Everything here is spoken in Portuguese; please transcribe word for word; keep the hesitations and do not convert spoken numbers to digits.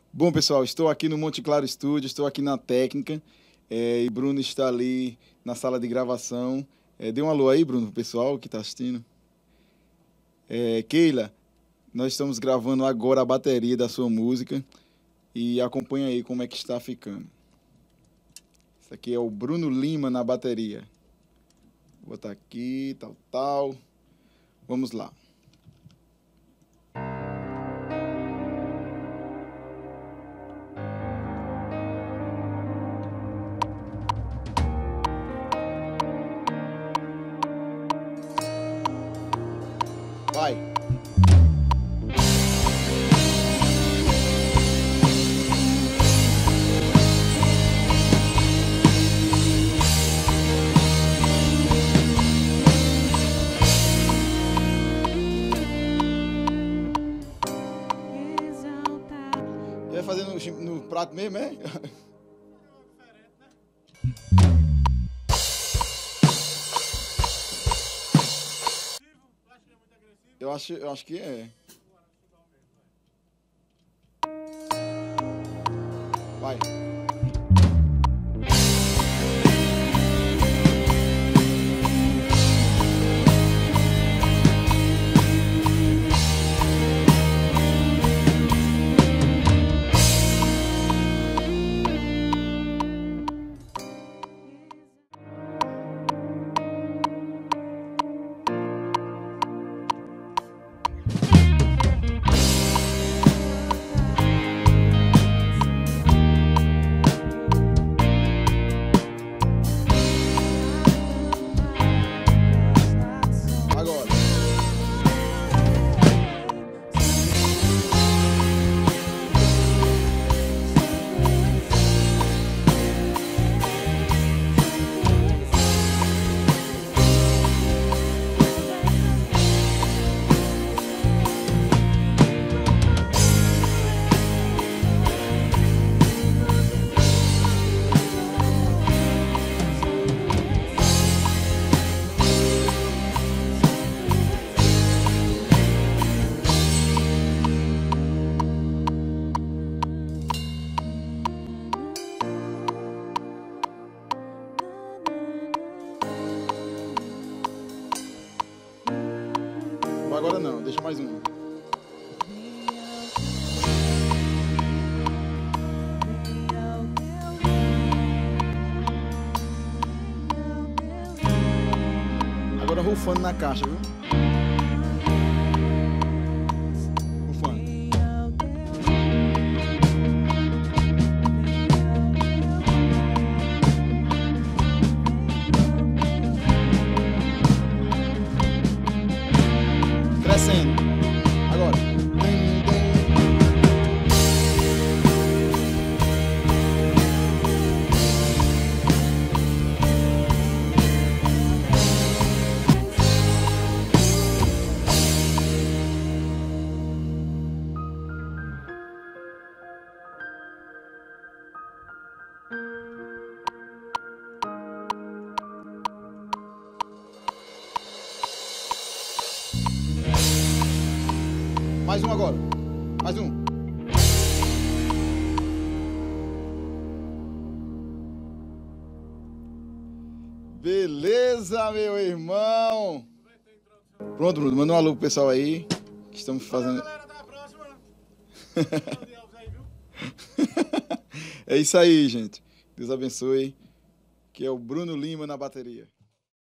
Bom, pessoal, estou aqui no Monte Claro Studio, estou aqui na técnica, é, e Bruno está ali na sala de gravação. É, dê um alô aí, Bruno, pro pessoal que está assistindo. É, Keila, nós estamos gravando agora a bateria da sua música e acompanha aí como é que está ficando. Isso aqui é o Bruno Lima na bateria. Vou botar aqui, tal, tal. Vamos lá. Vai. Vai fazer no, no prato mesmo, é? Eu acho, eu acho que é. Vai. Agora não, deixa mais um. Agora rufando na caixa, viu? Rufando. Crescendo. Agora. Mais um agora. Mais um. Beleza, meu irmão. Pronto, Bruno. Manda um alô pro pessoal aí. Que estamos fazendo. Galera, até a próxima. É isso aí, gente. Deus abençoe. Que é o Bruno Lima na bateria.